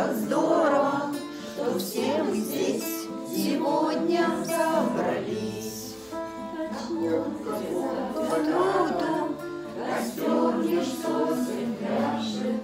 как здорово, что все мы здесь сегодня собрались. По труду костер лишь сосен пляшет,